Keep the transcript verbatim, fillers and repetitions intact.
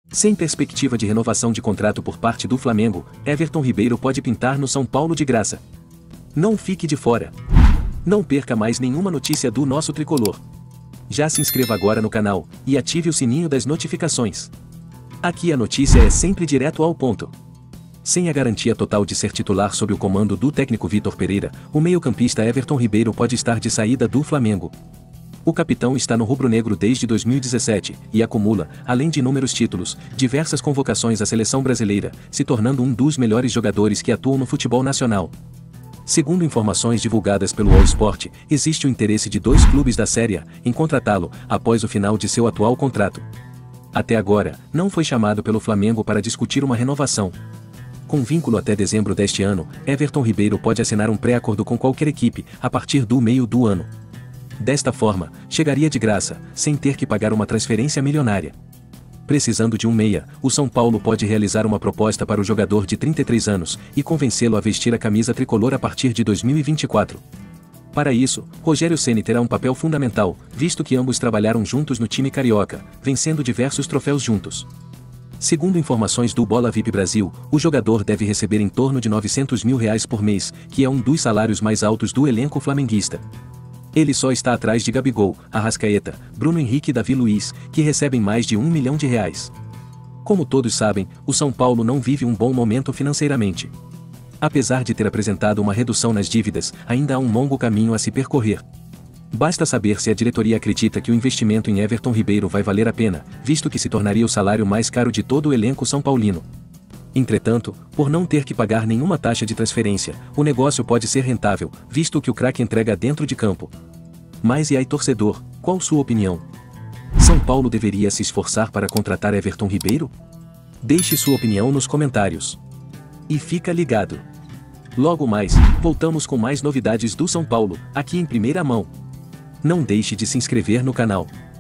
Sem perspectiva de renovação de contrato por parte do Flamengo, Everton Ribeiro pode pintar no São Paulo de graça. Não fique de fora. Não perca mais nenhuma notícia do nosso tricolor. Já se inscreva agora no canal e ative o sininho das notificações. Aqui a notícia é sempre direto ao ponto. Sem a garantia total de ser titular sob o comando do técnico Vitor Pereira, o meio-campista Everton Ribeiro pode estar de saída do Flamengo. O capitão está no rubro-negro desde dois mil e dezessete e acumula, além de inúmeros títulos, diversas convocações à seleção brasileira, se tornando um dos melhores jogadores que atuam no futebol nacional. Segundo informações divulgadas pelo All Sport, existe o interesse de dois clubes da Série A em contratá-lo após o final de seu atual contrato. Até agora, não foi chamado pelo Flamengo para discutir uma renovação. Com vínculo até dezembro deste ano, Everton Ribeiro pode assinar um pré-acordo com qualquer equipe a partir do meio do ano. Desta forma, chegaria de graça, sem ter que pagar uma transferência milionária. Precisando de um meia, o São Paulo pode realizar uma proposta para o jogador de trinta e três anos e convencê-lo a vestir a camisa tricolor a partir de dois mil e vinte e quatro. Para isso, Rogério Ceni terá um papel fundamental, visto que ambos trabalharam juntos no time carioca, vencendo diversos troféus juntos. Segundo informações do Bola V I P Brasil, o jogador deve receber em torno de novecentos mil reais por mês, que é um dos salários mais altos do elenco flamenguista. Ele só está atrás de Gabigol, Arrascaeta, Bruno Henrique e Davi Luiz, que recebem mais de um milhão de reais. Como todos sabem, o São Paulo não vive um bom momento financeiramente. Apesar de ter apresentado uma redução nas dívidas, ainda há um longo caminho a se percorrer. Basta saber se a diretoria acredita que o investimento em Everton Ribeiro vai valer a pena, visto que se tornaria o salário mais caro de todo o elenco são paulino. Entretanto, por não ter que pagar nenhuma taxa de transferência, o negócio pode ser rentável, visto que o craque entrega dentro de campo. Mas e aí, torcedor, qual sua opinião? São Paulo deveria se esforçar para contratar Everton Ribeiro? Deixe sua opinião nos comentários. E fica ligado. Logo mais, voltamos com mais novidades do São Paulo, aqui em primeira mão. Não deixe de se inscrever no canal.